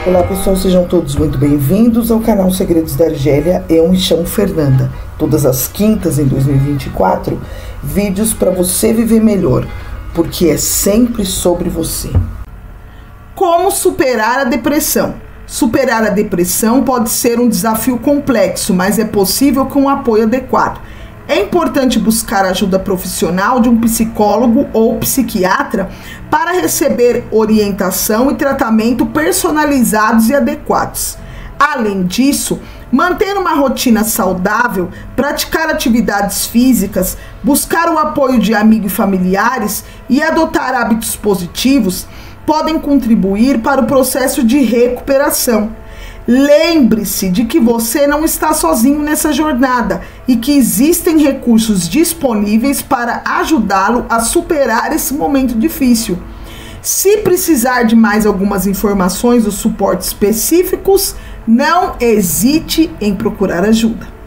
Olá pessoal, sejam todos muito bem-vindos ao canal Segredos da Argélia. Eu me chamo Fernanda. Todas as quintas em 2024, vídeos para você viver melhor, porque é sempre sobre você. Como superar a depressão? Superar a depressão pode ser um desafio complexo, mas é possível com um apoio adequado. É importante buscar ajuda profissional de um psicólogo ou psiquiatra para receber orientação e tratamento personalizados e adequados. Além disso, manter uma rotina saudável, praticar atividades físicas, buscar o apoio de amigos e familiares e adotar hábitos positivos podem contribuir para o processo de recuperação. Lembre-se de que você não está sozinho nessa jornada e que existem recursos disponíveis para ajudá-lo a superar esse momento difícil. Se precisar de mais algumas informações ou suportes específicos, não hesite em procurar ajuda.